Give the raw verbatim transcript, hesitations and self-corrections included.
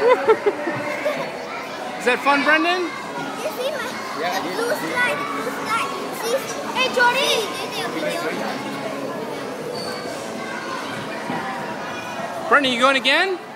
Is that fun, Brendan? You see my yeah, blue slide, blue slide. See? Hey, Jordy! Brendan, you going again?